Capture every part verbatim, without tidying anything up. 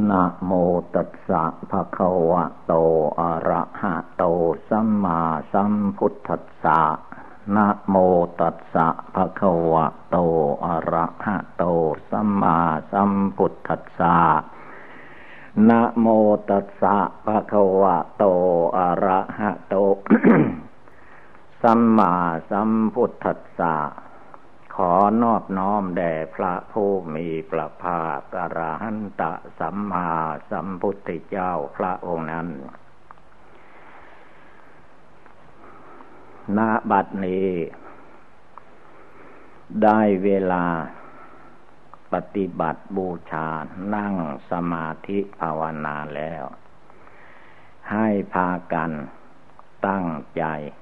นะโมตัสสะภะคะวะโตอะระหะโตสัมมาสัมพุทธัสสะนะโมตัสสะภะคะวะโตอะระหะโตสัมมาสัมพุทธัสสะนะโมตัสสะภะคะวะโตอะระหะโต สัมมาสัมพุทธัสสะขอนอบน้อมแด่พระผู้มีพระภาคอรหันตสัมมาสัมพุทธเจ้าพระองค์นั้นณบัดนี้ได้เวลาปฏิบัติบูชานั่งสมาธิภาวนาแล้วให้พากันตั้งใจ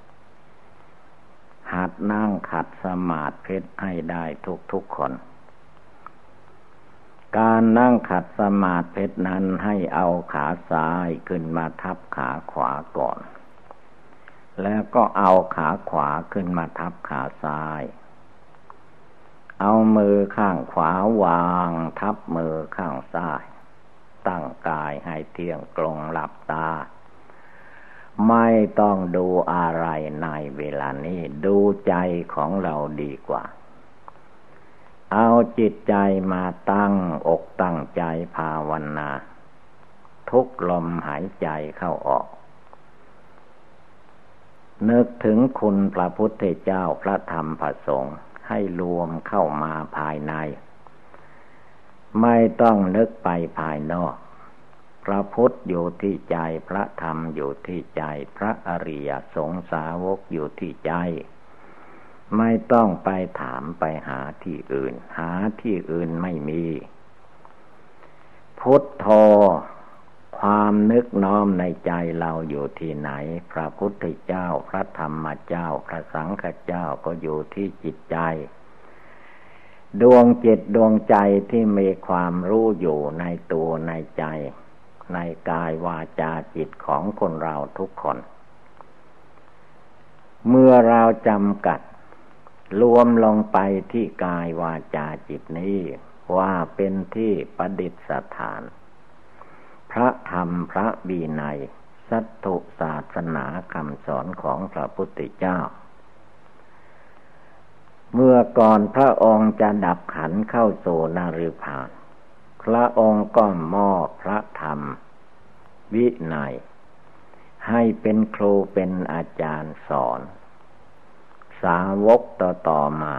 หัดนั่งขัดสมาธิให้ได้ทุกๆคนการนั่งขัดสมาธินั้นให้เอาขาซ้ายขึ้นมาทับขาขวาก่อนแล้วก็เอาขาขวาขึ้นมาทับขาซ้ายเอามือข้างขวาวางทับมือข้างซ้ายตั้งกายให้เที่ยงตรงหลับตาไม่ต้องดูอะไรในเวลานี้ดูใจของเราดีกว่าเอาจิตใจมาตั้งอกตั้งใจภาวนาทุกลมหายใจเข้าออกนึกถึงคุณพระพุทธเจ้าพระธรรมพระสงฆ์ให้รวมเข้ามาภายในไม่ต้องนึกไปภายนอกพระพุทธอยู่ที่ใจพระธรรมอยู่ที่ใจพระอริยสงสาวกอยู่ที่ใจไม่ต้องไปถามไปหาที่อื่นหาที่อื่นไม่มีพุทโธความนึกน้อมในใจเราอยู่ที่ไหนพระพุทธเจ้าพระธรรมเจ้าพระสังฆเจ้าก็อยู่ที่จิตใจดวงจิตดวงใจที่มีความรู้อยู่ในตัวในใจในกายวาจาจิตของคนเราทุกคนเมื่อเราจำกัดรวมลงไปที่กายวาจาจิตนี้ว่าเป็นที่ประดิษฐานพระธรรมพระวินัยสัตถุศาสนาคำสอนของพระพุทธเจ้าเมื่อก่อนพระองค์จะดับขันธ์เข้าสู่นฤพานพระองค์ก็มอบพระธรรมวินัยให้เป็นครูเป็นอาจารย์สอนสาวกต่อๆมา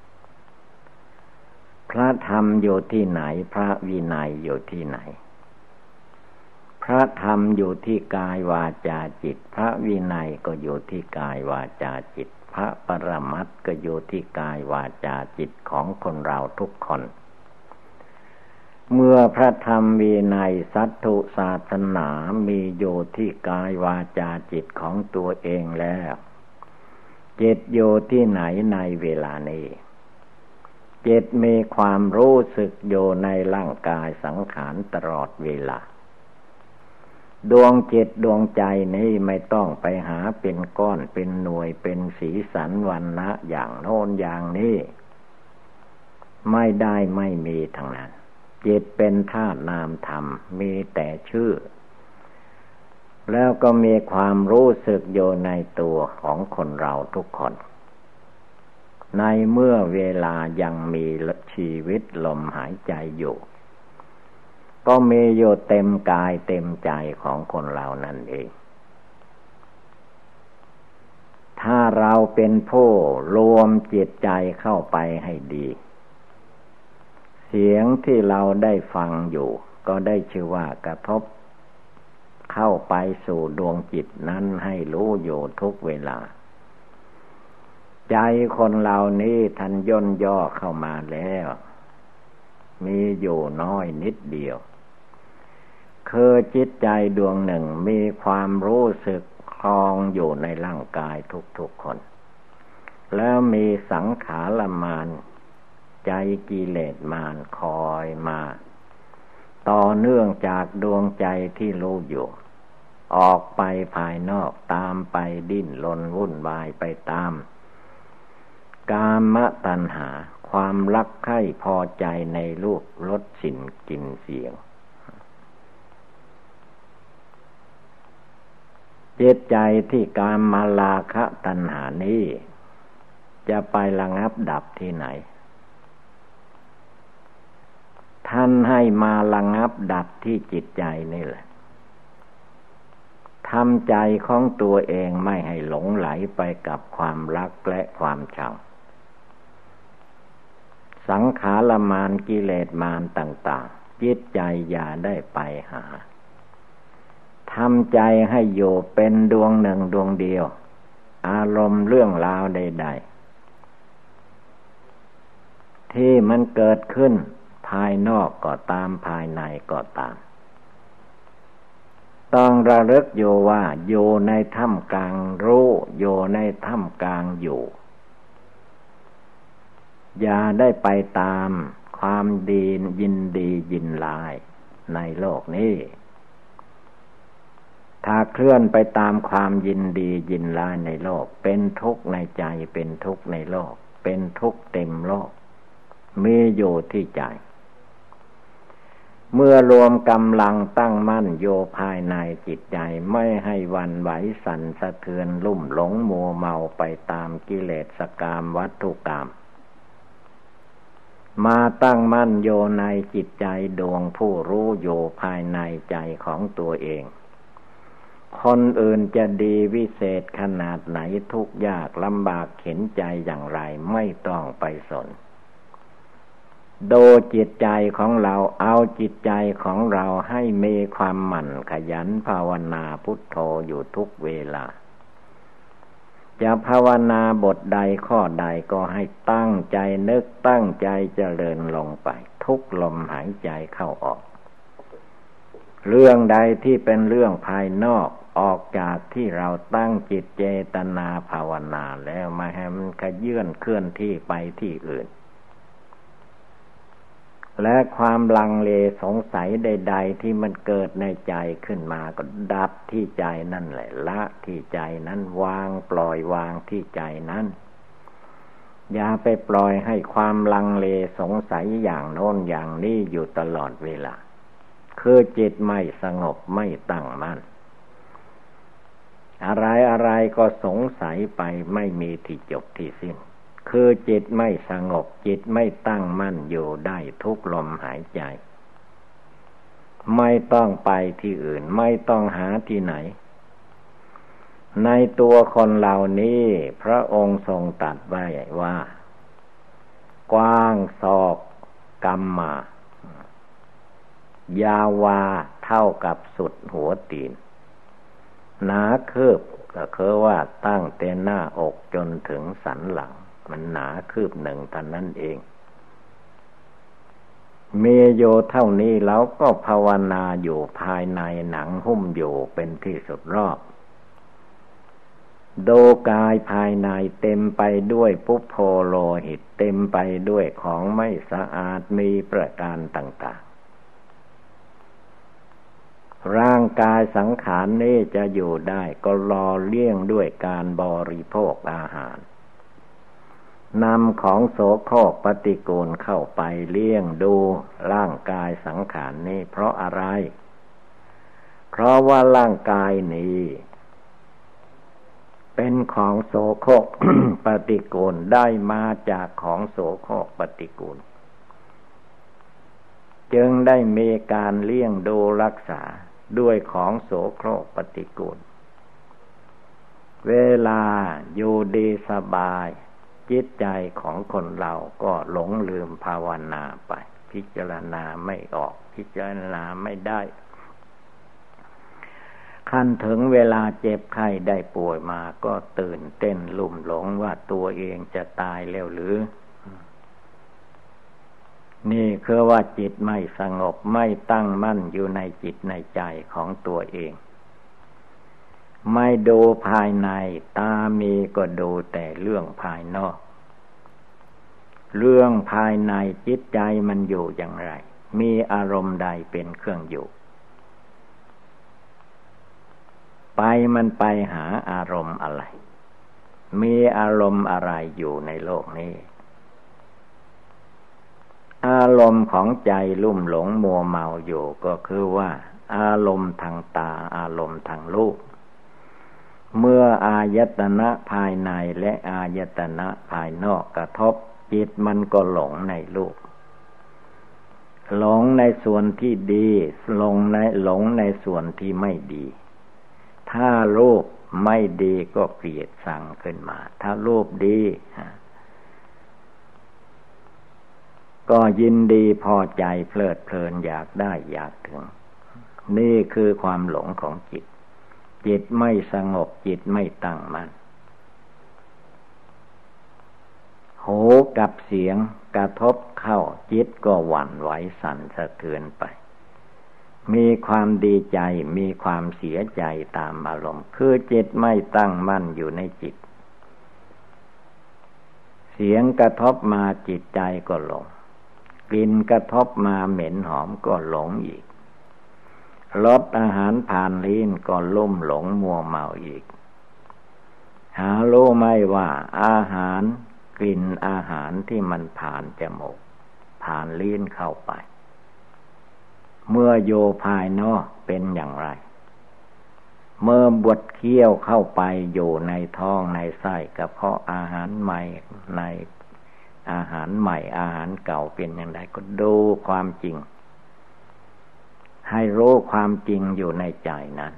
พระธรรมอยู่ที่ไหนพระวินัยอยู่ที่ไหนพระธรรมอยู่ที่กายวาจาจิตพระวินัยก็อยู่ที่กายวาจาจิตพระปรมัตถ์ก็อยู่ที่กายวาจาจิตของคนเราทุกคนเมื่อพระธรรมวินัยสัตถุศาสนามีอยู่ที่กายวาจาจิตของตัวเองแล้วจิตอยู่ที่ไหนในเวลานี้จิตมีความรู้สึกอยู่ในร่างกายสังขารตลอดเวลาดวงจิตดวงใจนี้ไม่ต้องไปหาเป็นก้อนเป็นหน่วยเป็นสีสันวรรณะอย่างโน้นอย่างนี้ไม่ได้ไม่มีทั้งนั้นจิตเป็นธาตุนามธรรมมีแต่ชื่อแล้วก็มีความรู้สึกอยู่ในตัวของคนเราทุกคนในเมื่อเวลายังมีชีวิตลมหายใจอยู่ก็มีอยู่เต็มกายเต็มใจของคนเรานั่นเองถ้าเราเป็นผู้รวมจิตใจเข้าไปให้ดีเสียงที่เราได้ฟังอยู่ก็ได้ชื่อว่ากระทบเข้าไปสู่ดวงจิตนั้นให้รู้อยู่ทุกเวลาใจคนเรานี้ท่านย่นย่อเข้ามาแล้วมีอยู่น้อยนิดเดียวคือจิตใจดวงหนึ่งมีความรู้สึกคลองอยู่ในร่างกายทุกๆคนแล้วมีสังขารมารใจกิเลสมารคอยมาต่อเนื่องจากดวงใจที่รู้อยู่ออกไปภายนอกตามไปดิ้นรนวุ่นวายไปตามกามตัณหาความรักใคร่พอใจในรูปรสกลิ่นเสียงจิตใจที่กามราคะตัณหานี้จะไประงับดับที่ไหนท่านให้มาระงับดับที่จิตใจนี่แหละทำใจของตัวเองไม่ให้หลงไหลไปกับความรักและความชังสังขารมารกิเลสมารต่างๆจิตใจอย่าได้ไปหาทำใจให้อยู่เป็นดวงหนึ่งดวงเดียวอารมณ์เรื่องราวใดๆที่มันเกิดขึ้นภายนอกก็ตามภายในก็ตามต้องระลึกอยู่ว่าอยู่ในท่ามกลางรู้อยู่ในท่ามกลางอยู่อย่าได้ไปตามความดียินดียินร้ายในโลกนี้ถ้าเคลื่อนไปตามความยินดียินร้ายในโลกเป็นทุกข์ในใจเป็นทุกข์ในโลกเป็นทุกข์เต็มโลกมีอยู่ที่ใจเมื่อรวมกำลังตั้งมั่นโยภายในจิตใจไม่ให้หวั่นไหวสั่นสะเทือนลุ่มหลงมัวเมาไปตามกิเลสกามวัตถุกรรมมาตั้งมั่นโยในจิตใจดวงผู้รู้โยภายในใจของตัวเองคนอื่นจะดีวิเศษขนาดไหนทุกข์ยากลำบากเข็ญใจอย่างไรไม่ต้องไปสนดูจิตใจของเราเอาจิตใจของเราให้มีความหมั่นขยันภาวนาพุทโธอยู่ทุกเวลาจะภาวนาบทใดข้อใดก็ให้ตั้งใจนึกตั้งใจเจริญลงไปทุกลมหายใจเข้าออกเรื่องใดที่เป็นเรื่องภายนอกออกจากที่เราตั้งจิตเจตนาภาวนาแล้วไม่ให้มันขยื่นเคลื่อนที่ไปที่อื่นและความลังเลสงสัยใดๆที่มันเกิดในใจขึ้นมาก็ดับที่ใจนั่นแหละละที่ใจนั้นวางปล่อยวางที่ใจนั้นอย่าไปปล่อยให้ความลังเลสงสัยอย่างโน้นอย่างนี้อยู่ตลอดเวลาคือจิตไม่สงบไม่ตั้งมั่นอะไรอะไรก็สงสัยไปไม่มีที่จบที่สิ้นคือจิตไม่สงบจิตไม่ตั้งมั่นอยู่ได้ทุกลมหายใจไม่ต้องไปที่อื่นไม่ต้องหาที่ไหนในตัวคนเหล่านี้พระองค์ทรงตรัสไว้ว่ากว้างศอกกัมมายาวาเท่ากับสุดหัวตีนหนาคืบก็คือว่าตั้งแต่หน้าอกจนถึงสันหลังมันหนาคืบหนึ่งเท่านั้นเองเมโยเท่านี้แล้วก็ภาวนาอยู่ภายในหนังหุ้มอยู่เป็นที่สุดรอบโดกายภายในเต็มไปด้วยปุพโพโลหิตเต็มไปด้วยของไม่สะอาดมีประการต่างๆร่างกายสังขารนี้จะอยู่ได้ก็รอเลี้ยงด้วยการบริโภคอาหารนำของโสโครกปฏิกูลเข้าไปเลี้ยงดูร่างกายสังขารนี้เพราะอะไรเพราะว่าร่างกายนี้เป็นของโสโครก ปฏิกูลได้มาจากของโสโครกปฏิกูลจึงได้มีการเลี้ยงดูรักษาด้วยของโสโครกปฏิกูลเวลาอยู่ดีสบายจิตใจของคนเราก็หลงลืมภาวนาไปพิจารณาไม่ออกพิจารณาไม่ได้ขั้นถึงเวลาเจ็บไข้ได้ป่วยมาก็ตื่นเต้นลุ่มหลงว่าตัวเองจะตายแล้วหรือนี่คือว่าจิตไม่สงบไม่ตั้งมั่นอยู่ในจิตในใจของตัวเองไม่ดูภายในตามีก็ดูแต่เรื่องภายนอกเรื่องภายในจิตใจมันอยู่อย่างไรมีอารมณ์ใดเป็นเครื่องอยู่ไปมันไปหาอารมณ์อะไรมีอารมณ์อะไรอยู่ในโลกนี้อารมณ์ของใจลุ่มหลงมัวเมาอยู่ก็คือว่าอารมณ์ทางตาอารมณ์ทางรูปเมื่ออายตนะภายในและอายตนะภายนอกกระทบจิตมันก็หลงในรูปหลงในส่วนที่ดีหลงในหลงในส่วนที่ไม่ดีถ้ารูปไม่ดีก็เกลียดชังขึ้นมาถ้ารูปดีก็ยินดีพอใจเพลิดเพลินอยากได้อยากถึงนี่คือความหลงของจิตจิตไม่สงบจิตไม่ตั้งมั่นหูกับเสียงกระทบเข้าจิตก็หวั่นไหวสั่นสะเทือนไปมีความดีใจมีความเสียใจตามอารมณ์คือจิตไม่ตั้งมั่นอยู่ในจิตเสียงกระทบมาจิตใจก็หลงกลิ่นกระทบมาเหม็นหอมก็หลงอีกรสอาหารผ่านลิ้นก็ลุ่มหลงมัวเมาอีกหารู้ไหมว่าอาหารกลิ่นอาหารที่มันผ่านจมูกผ่านลิ้นเข้าไปเมื่อโยภายนอกเป็นอย่างไรเมื่อบดเคี้ยวเข้าไปอยู่ในท้องในไส้กระเพาะอาหารใหม่ในอาหารใหม่อาหารเก่าเป็นอย่างไรก็ดูความจริงให้รู้ความจริงอยู่ในใจนั้น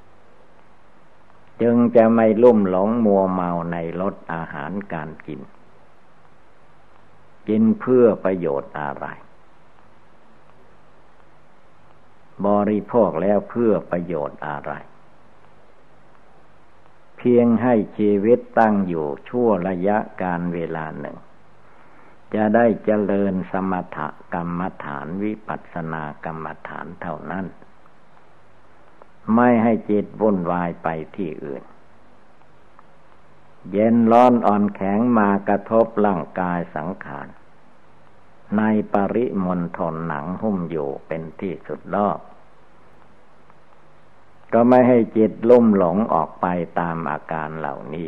จึงจะไม่ลุ่มหลงมัวเมาในรสอาหารการกินกินเพื่อประโยชน์อะไรบริโภคแล้วเพื่อประโยชน์อะไรเพียงให้ชีวิตตั้งอยู่ชั่วระยะการเวลาหนึ่งจะได้เจริญสมถกรรมฐานวิปัสสนากรรมฐานเท่านั้นไม่ให้จิตวุ่นวายไปที่อื่นเย็นร้อนอ่อนแข็งมากระทบร่างกายสังขารในปริมณฑลหนังหุ้มอยู่เป็นที่สุดรอบก็ไม่ให้จิตลุ่มหลงออกไปตามอาการเหล่านี้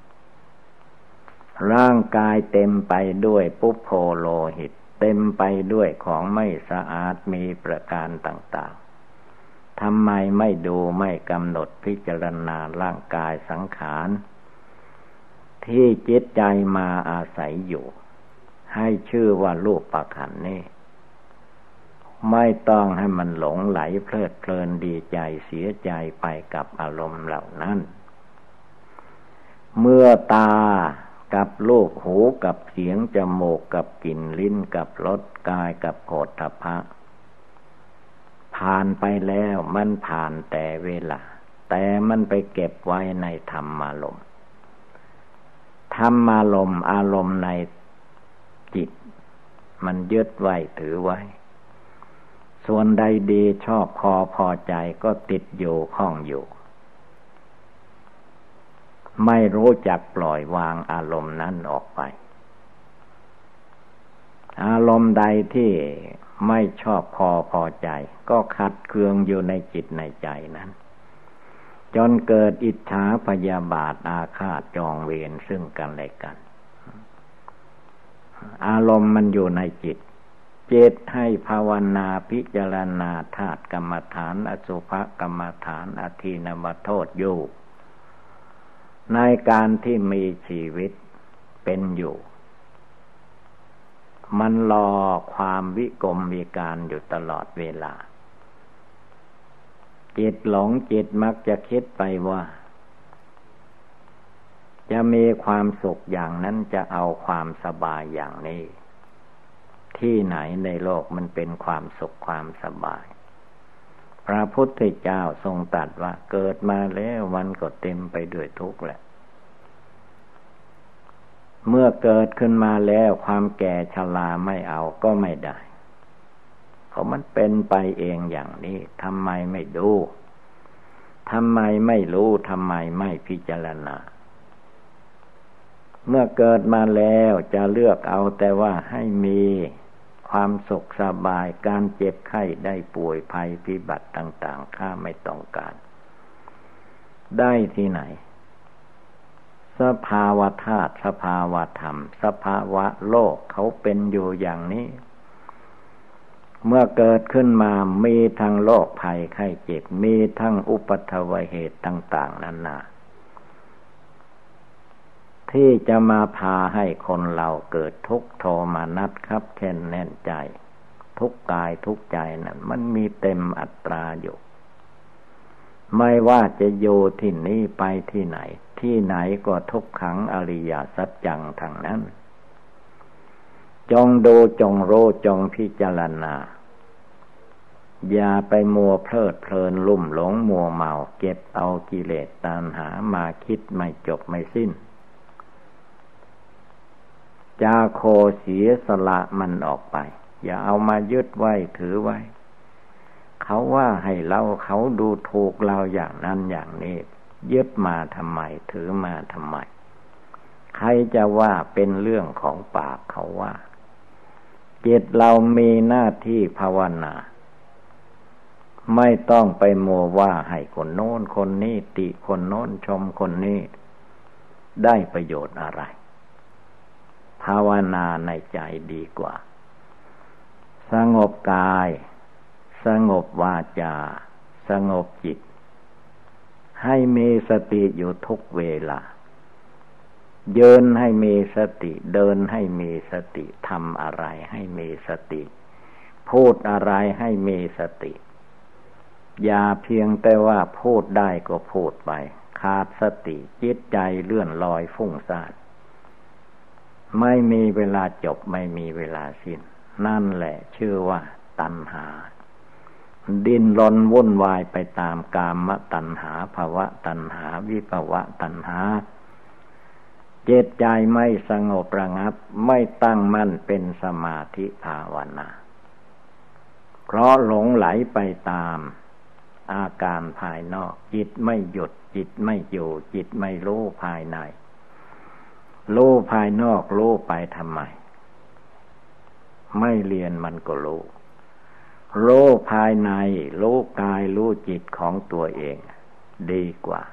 ร่างกายเต็มไปด้วยปุพโพโลหิตเต็มไปด้วยของไม่สะอาดมีประการต่างๆทำไมไม่ดูไม่กำหนดพิจารณาร่างกายสังขารที่จิตใจมาอาศัยอยู่ให้ชื่อว่ารูปขันธ์นี่ไม่ต้องให้มันหลงไหลเพลิดเพลินดีใจเสียใจไปกับอารมณ์เหล่านั้นเมื่อตากับรูปหูกับเสียงจมูกกับกลิ่นลิ้นกับรสกายกับโผฏฐัพพะผ่านไปแล้วมันผ่านแต่เวลาแต่มันไปเก็บไว้ในธรรมารมณ์ธรรมารมณ์อารมณ์ในจิตมันยึดไว้ถือไว้ส่วนใดดีชอบพอพอใจก็ติดอยู่ข้องอยู่ไม่รู้จักปล่อยวางอารมณ์นั้นออกไปอารมณ์ใดที่ไม่ชอบพอพอใจก็ขัดเคืองอยู่ในจิตในใจนั้นจนเกิดอิจฉาพยาบาทอาฆาตจองเวรซึ่งกันและกันอารมณ์มันอยู่ในจิตจิตให้ภาวนาพิจารณาธาตุกรรมฐานอสุภกรรมฐานอทินวโทษอยู่ในการที่มีชีวิตเป็นอยู่มันรอความวิกลวิการอยู่ตลอดเวลาจิตหลงจิตมักจะคิดไปว่าจะมีความสุขอย่างนั้นจะเอาความสบายอย่างนี้ที่ไหนในโลกมันเป็นความสุขความสบายพระพุทธเจ้าทรงตรัสว่าเกิดมาแล้วมันก็เต็มไปด้วยทุกข์แหละเมื่อเกิดขึ้นมาแล้วความแก่ชราไม่เอาก็ไม่ได้เพราะมันเป็นไปเองอย่างนี้ทำไมไม่ดูทำไมไม่รู้ทำไมไม่พิจารณาเมื่อเกิดมาแล้วจะเลือกเอาแต่ว่าให้มีความสุขสบายการเจ็บไข้ได้ป่วยภัยพิบัติต่างๆข้าไม่ต้องการได้ที่ไหนสภาวะธาตุสภาวะธรรมสภาวะโลกเขาเป็นอยู่อย่างนี้เมื่อเกิดขึ้นมามีทั้งโรคภัยไข้เจ็บมีทั้งอุปัฏฐวเหตุต่างๆนานาที่จะมาพาให้คนเราเกิดทุกข์โทมนัสครับแค้นแน่นใจทุกกายทุกใจนั่นมันมีเต็มอัตราอยู่ไม่ว่าจะอยู่ที่นี้ไปที่ไหนที่ไหนก็ทุกขังอริยสัจจังทางนั้นจงดูจงรู้จงพิจารณาอย่าไปมัวเพลิดเพลินลุ่มหลงมัวเมาเก็บเอากิเลสตัณหามาคิดไม่จบไม่สิ้นจาโคเสียสละมันออกไปอย่าเอามายึดไว้ถือไว้เขาว่าให้เราเขาดูถูกเราอย่างนั้นอย่างนี้ยึดมาทำไมถือมาทำไมใครจะว่าเป็นเรื่องของปากเขาว่าจิตเรามีหน้าที่ภาวนาไม่ต้องไปมัวว่าให้คนโน้นคนนี้ติคนโน้นชมคนนี้ได้ประโยชน์อะไรภาวนาในใจดีกว่าสงบกายสงบวาจาสงบจิตให้มีสติอยู่ทุกเวลาเดินให้มีสติเดินให้มีสติทำอะไรให้มีสติพูดอะไรให้มีสติอย่าเพียงแต่ว่าพูดได้ก็พูดไปขาดสติจิตใจเลื่อนลอยฟุ้งซ่านไม่มีเวลาจบไม่มีเวลาสิ้นนั่นแหละชื่อว่าตัณหาดิ้นรนวุ่นวายไปตามกามตัณหาภวตัณหาวิภวตัณหาจิตใจไม่สงบระงับไม่ตั้งมั่นเป็นสมาธิภาวนาเพราะหลงไหลไปตามอาการภายนอกจิตไม่หยุดจิตไม่อยู่จิตไม่รู้ภายในรู้ภายนอกรู้ไปทำไมไม่เรียนมันก็รู้รู้ภายในรู้กายรู้จิตของตัวเองดีกว่า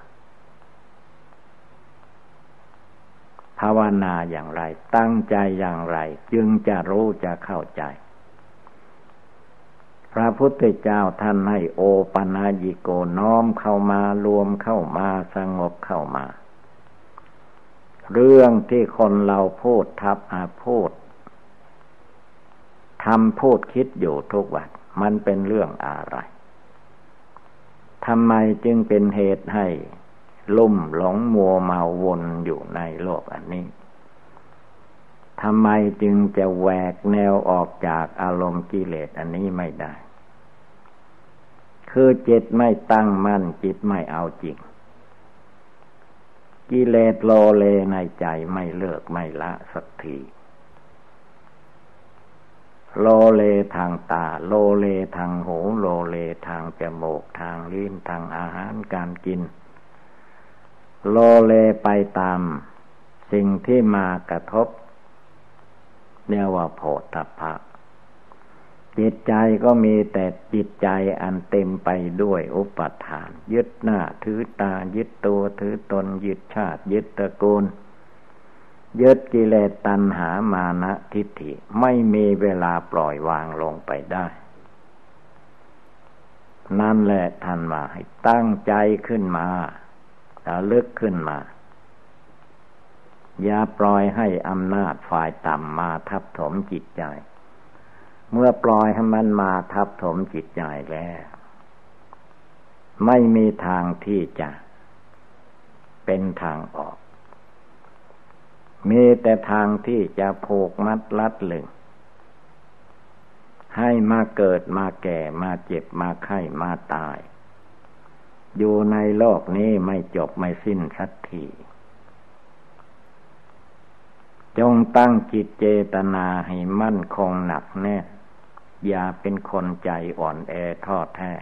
ภาวนาอย่างไรตั้งใจอย่างไรจึงจะรู้จะเข้าใจพระพุทธเจ้าท่านให้โอปัญญิโกน้อมเข้ามารวมเข้ามาสงบเข้ามาเรื่องที่คนเราพูดทับอาพูดทำพูดคิดอยู่ทุกวันมันเป็นเรื่องอะไรทำไมจึงเป็นเหตุให้ลุ่มหลงมัวเมาวนอยู่ในโลกอันนี้ทำไมจึงจะแหวกแนวออกจากอารมณ์กิเลสอันนี้ไม่ได้คือจิตไม่ตั้งมั่นจิตไม่เอาจริงกิเลสโลเลในใจไม่เลิกไม่ละสักทีโลเลทางตาโลเลทางหูโลเลทางจมูกทางลิ้นทางอาหารการกินโลเลไปตามสิ่งที่มากระทบเรียกว่าโผฏฐัพพะจิตใจก็มีแต่จิตใจอันเต็มไปด้วยอุปาทานยึดหน้าถือตายึดตัวถือตนยึดชาติยึดตระกูลยึดกิเลสตัณหามานะทิฏฐิไม่มีเวลาปล่อยวางลงไปได้นั่นแหละท่านว่าให้ตั้งใจขึ้นมาระลึกขึ้นมาอย่าปล่อยให้อำนาจฝ่ายต่ำมาทับถมจิตใจเมื่อปล่อยให้มันมาทับถมจิตใจแล้วไม่มีทางที่จะเป็นทางออกมีแต่ทางที่จะผูกมัดลัดลึงให้มาเกิดมาแก่มาเจ็บมาไข้มาตายอยู่ในโลกนี้ไม่จบไม่สิ้นสักทีจงตั้งจิตเจตนาให้มั่นคงหนักแน่อย่าเป็นคนใจอ่อนแอท้อแท้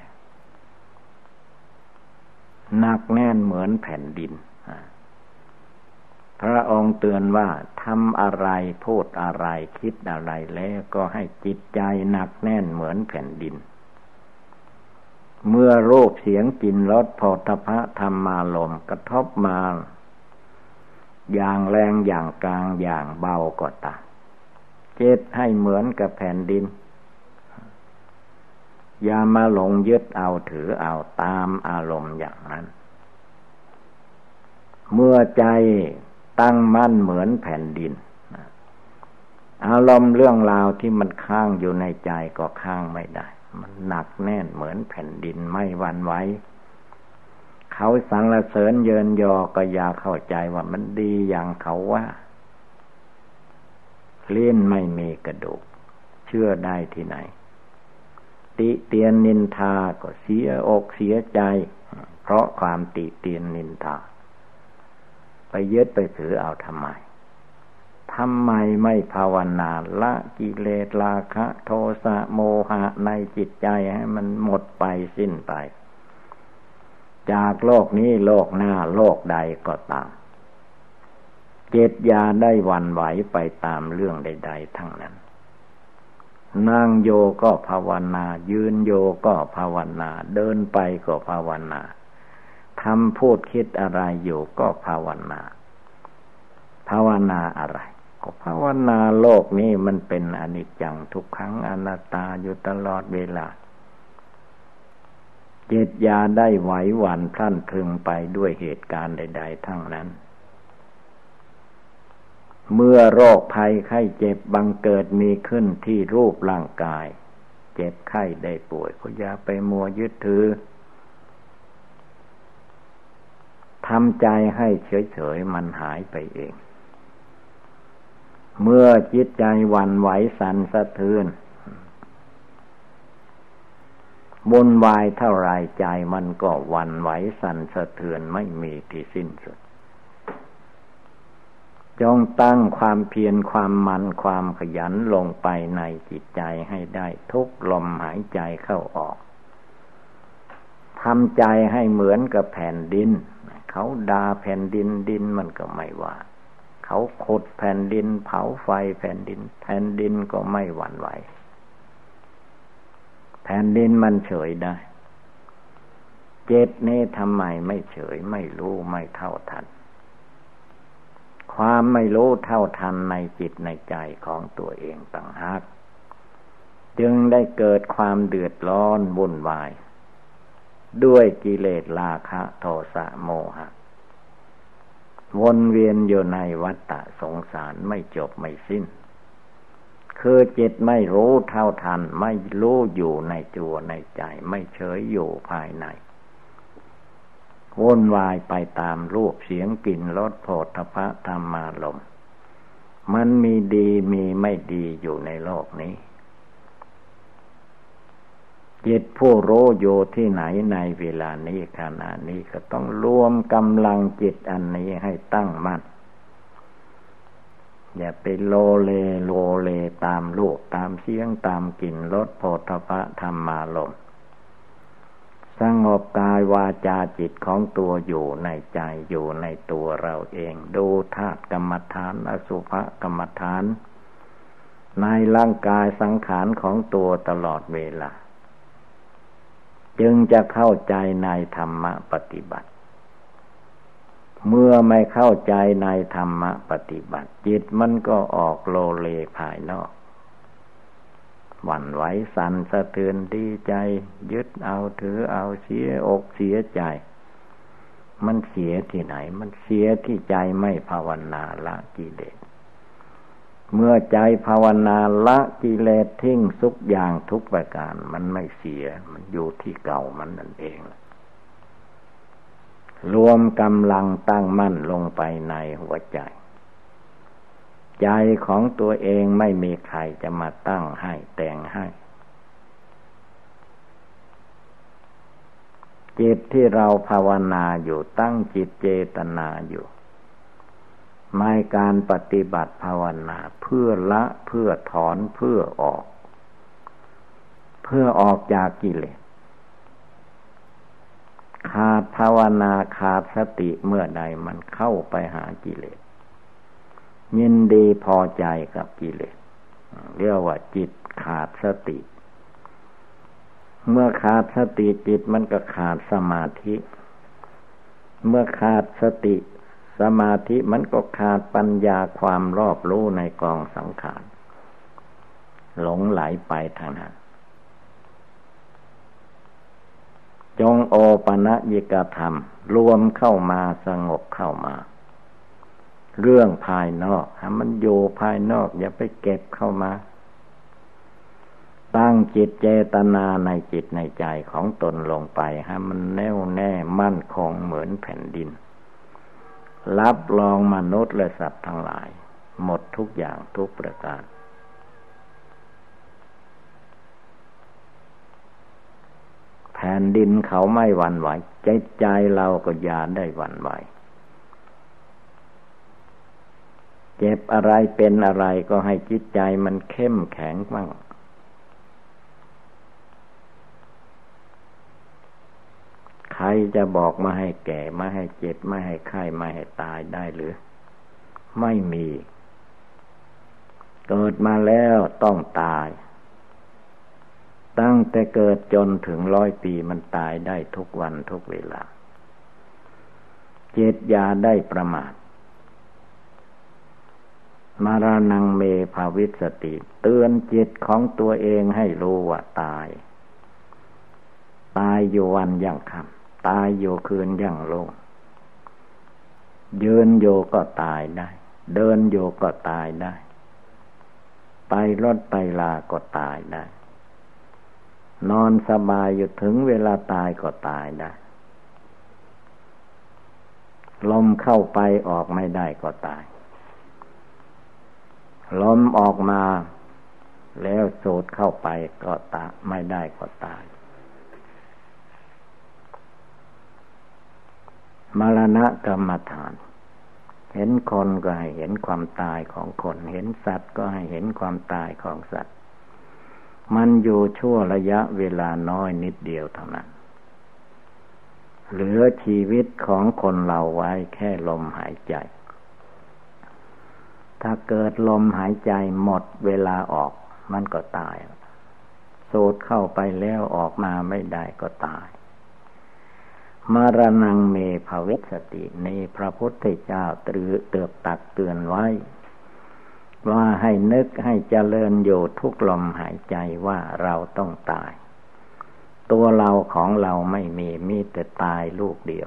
หนักแน่นเหมือนแผ่นดินพระองค์เตือนว่าทำอะไรพูดอะไรคิดอะไรแล้วก็ให้จิตใจหนักแน่นเหมือนแผ่นดินเมื่อรูปเสียงกลิ่นรสโผฏฐัพพะธรรมารมณ์กระทบมาอย่างแรงอย่างกลางอย่างเบาก็ตามจิตให้เหมือนกับแผ่นดินอย่ามาหลงยึดเอาถือเอาตามอารมณ์อย่างนั้นเมื่อใจตั้งมั่นเหมือนแผ่นดินอารมณ์เรื่องราวที่มันค้างอยู่ในใจก็ค้างไม่ได้มันหนักแน่นเหมือนแผ่นดินไม่หวั่นไหวเขาสรรเสริญเยินยอก็อย่าเข้าใจว่ามันดีอย่างเขาว่าเล่นไม่มีกระดูกเชื่อได้ที่ไหนติเตียนนินทาก็เสียอกเสียใจเพราะความติเตียนนินทาไปยึดไปถือเอาทำไมทำไมไม่ภาวนาละกิเลสราคะโทสะโมหะในจิตใจให้มันหมดไปสิ้นไปจากโลกนี้โลกหน้าโลกใดก็ตามเจตอย่าได้หวั่นไหวไปตามเรื่องใดๆทั้งนั้นนั่งโยก็ภาวนายืนโยก็ภาวนาเดินไปก็ภาวนาทำพูดคิดอะไรอยู่ก็ภาวนาภาวนาอะไรก็ภาวนาโลกนี้มันเป็นอนิจจังทุกขังอนัตตาอยู่ตลอดเวลาเจตอย่าได้ไหวหวั่นพลันพรึงไปด้วยเหตุการณ์ใดๆทั้งนั้นเมื่อโรคภัยไข้เจ็บบังเกิดมีขึ้นที่รูปร่างกายเจ็บไข้ได้ป่วยก็อย่าไปมัวยึดถือทำใจให้เฉยๆมันหายไปเองเมื่อจิตใจหวั่นไหวสั่นสะเทือนวุ่นวายเท่าไรใจมันก็หวั่นไหวสั่นสะเทือนไม่มีที่สิ้นสุดจงตั้งความเพียรความมันความขยันลงไปในจิตใจให้ได้ทุกลมหายใจเข้าออกทำใจให้เหมือนกับแผ่นดินเขาด่าแผ่นดินดินมันก็ไม่ว่าเขาขุดแผ่นดินเผาไฟแผ่นดินแผ่นดินก็ไม่หวั่นไหวแผ่นดินมันเฉยได้เจ็ดนี้ทำไมไม่เฉยไม่รู้ไม่เท่าทันความไม่รู้เท่าทันในจิตในใจของตัวเองต่างหากจึงได้เกิดความเดือดร้อนวุ่นวายด้วยกิเลสราคะโทสะโมหะวนเวียนอยู่ในวัฏฏะสงสารไม่จบไม่สิ้นคือจิตไม่รู้เท่าทันไม่รู้อยู่ในตัวในใจไม่เฉยอยู่ภายในวุ่นวายไปตามรูปเสียงกลิ่นรสโผฏฐัพพะธรรมารมณ์มันมีดีมีไม่ดีอยู่ในโลกนี้จิตผู้รู้อยู่ที่ไหนในเวลานี้ขณะนี้ก็ต้องรวมกำลังจิตอันนี้ให้ตั้งมั่นอย่าไปโลเลโลเลตามรูปตามเสียงตามกลิ่นรสโผฏฐัพพะธรรมารมณ์สงบกายวาจาจิตของตัวอยู่ในใจอยู่ในตัวเราเองดูธาตุกรรมฐานอสุภกรรมฐานในร่างกายสังขารของตัวตลอดเวลาจึงจะเข้าใจในธรรมะปฏิบัติเมื่อไม่เข้าใจในธรรมะปฏิบัติจิตมันก็ออกโลเลภายนอกหวั่นไหวสั่นสะเทือนดีใจยึดเอาถือเอาเสียอกเสียใจมันเสียที่ไหนมันเสียที่ใจไม่ภาวนาละกิเลสเมื่อใจภาวนาละกิเลสทิ้งทุกอย่างทุกประการมันไม่เสียมันอยู่ที่เก่ามันนั่นเองรวมกำลังตั้งมั่นลงไปในหัวใจใจของตัวเองไม่มีใครจะมาตั้งให้แต่งให้จิตที่เราภาวนาอยู่ตั้งจิตเจตนาอยู่ในการปฏิบัติภาวนาเพื่อละเพื่อถอนเพื่อออกเพื่อออกจากกิเลสขาดภาวนาขาดสติเมื่อใดมันเข้าไปหากิเลสยินดีพอใจกับกิเลสเรียกว่าจิตขาดสติเมื่อขาดสติจิตมันก็ขาดสมาธิเมื่อขาดสติสมาธิมันก็ขาดปัญญาความรอบรู้ในกองสังขารหลงไหลไปทางนั้นจงโอปนยิกธรรมรวมเข้ามาสงบเข้ามาเรื่องภายนอกให้มันอยู่ภายนอกอย่าไปเก็บเข้ามาตั้งจิตเจตนาในจิตในใจของตนลงไปให้มันแน่วแน่มั่นคงเหมือนแผ่นดินรับรองมนุษย์และสัตว์ทั้งหลายหมดทุกอย่างทุกประการแผ่นดินเขาไม่หวั่นไหวใจใจเราก็อย่าได้หวั่นไหวเจ็บอะไรเป็นอะไรก็ให้จิตใจมันเข้มแข็งมั่งใครจะบอกมาให้แก่มาให้เจ็บมาให้ไข้มาให้ตายได้หรือไม่มีเกิดมาแล้วต้องตายตั้งแต่เกิดจนถึงร้อยปีมันตายได้ทุกวันทุกเวลาเจตอย่าได้ประมาทมรณังเมภาวิสติเตือนจิตของตัวเองให้รู้ว่าตายตายอยู่วันยั่งค่ำตายอยู่คืนยั่งลงยืนโยก็ตายได้เดินโยก็ตายได้ไปรถไปลาก็ตายได้นอนสบายอยู่ถึงเวลาตายก็ตายได้ลมเข้าไปออกไม่ได้ก็ตายลมออกมาแล้วสูดเข้าไปก็ตายไม่ได้ก็ตายมรณะกรรมฐานเห็นคนก็ให้เห็นความตายของคนเห็นสัตว์ก็ให้เห็นความตายของสัตว์มันอยู่ชั่วระยะเวลาน้อยนิดเดียวเท่านั้นเหลือชีวิตของคนเราไว้แค่ลมหายใจถ้าเกิดลมหายใจหมดเวลาออกมันก็ตายสูดเข้าไปแล้วออกมาไม่ได้ก็ตายมรณังเมภาวิสตินี้พระพุทธเจ้าตรึกเตือนตักเตือนไว้ว่าให้นึกให้เจริญอยู่ทุกลมหายใจว่าเราต้องตายตัวเราของเราไม่มีมีแต่ตายลูกเดียว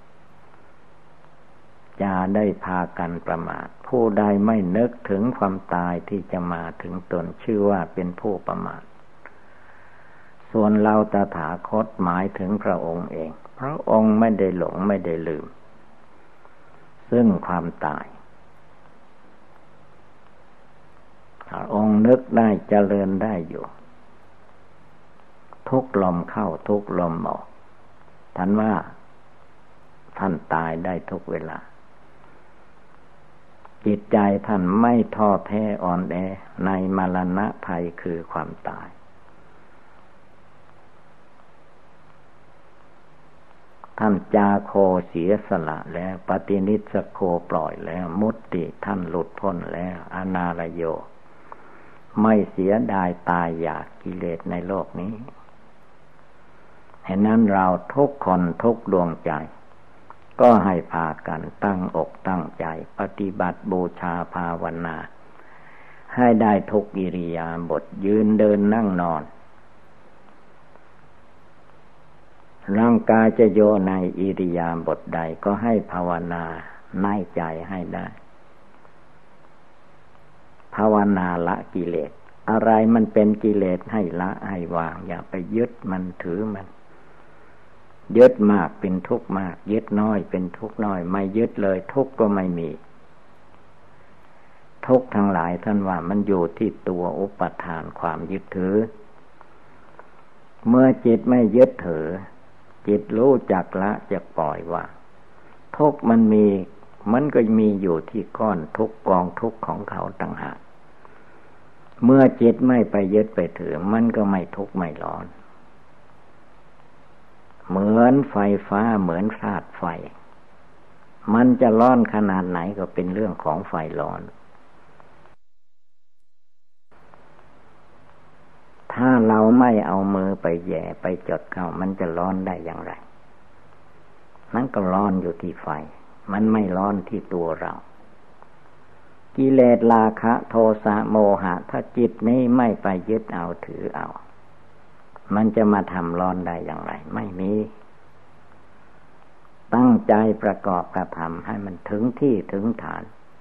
อย่าได้พากันประมาทผู้ใดไม่นึกถึงความตายที่จะมาถึงตนชื่อว่าเป็นผู้ประมาทส่วนเราตถาคตหมายถึงพระองค์เองพระองค์ไม่ได้หลงไม่ได้ลืมซึ่งความตายพระองค์นึกได้เจริญได้อยู่ทุกลมเข้าทุกลมออกท่านว่าท่านตายได้ทุกเวลาจิตใจท่านไม่ท้อแท้อ่อนแอในมรณะภัยคือความตายท่านจาโคเสียสละแล้วปฏินิสโคปล่อยแล้วมุตติท่านหลุดพ้นแล้วอนาลโยไม่เสียดายตายอยากกิเลสในโลกนี้ฉะนั้นเราทุกคนทุกดวงใจก็ให้พากันตั้งอกตั้งใจปฏิบัติบูชาภาวนาให้ได้ทุกอิริยาบถยืนเดินนั่งนอนร่างกายจะโยในอิริยาบถใดก็ให้ภาวนาในใจให้ได้ภาวนาละกิเลสอะไรมันเป็นกิเลสให้ละให้วางอย่าไปยึดมันถือมันยึดมากเป็นทุกข์มากยึดน้อยเป็นทุกข์น้อยไม่ยึดเลยทุกข์ก็ไม่มีทุกข์ทั้งหลายท่านว่ามันอยู่ที่ตัวอุปทานความยึดถือเมื่อจิตไม่ยึดถือจิตรู้จักละจักปล่อยวางทุกข์มันมีมันก็มีอยู่ที่ก้อนทุกข์กองทุกข์ของเขาต่างหากเมื่อจิตไม่ไปยึดไปถือมันก็ไม่ทุกข์ไม่ร้อนเหมือนไฟฟ้าเหมือนธาตุไฟมันจะร้อนขนาดไหนก็เป็นเรื่องของไฟร้อนถ้าเราไม่เอามือไปแย่ไปจดเข้ามันจะร้อนได้อย่างไรนั่นก็ร้อนอยู่ที่ไฟมันไม่ร้อนที่ตัวเรากิเลสราคะโทสะโมหะถ้าจิตนี้ไม่ไปยึดเอาถือเอามันจะมาทำร้อนได้อย่างไรไม่มีตั้งใจประกอบกระทำให้มันถึงที่ถึงฐาน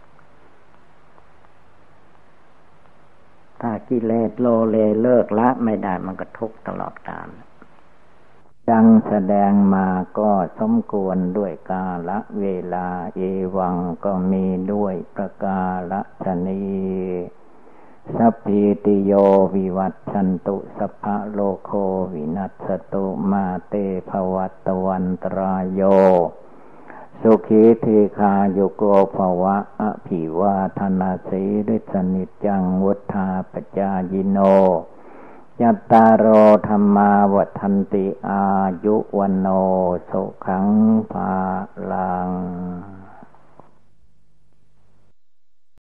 ถ้ากิเลสโลเลเลิกละไม่ได้มันก็ทุกข์ตลอดกาลดังแสดงมาก็สมควรด้วยกาลเวลาเอวังก็มีด้วยประกาศนีสัพพิติโยวิวัตชันตุสัพพะโลกโควินัสตุมาเตภวัตวันตรายโยสุขีเทคาโยโกภวะอภิวาทนาสีริสนิจจังวุฒาปจายิโนยัตตารโอธรรมาวัฏันติอายุวันโนสุขังภาลัง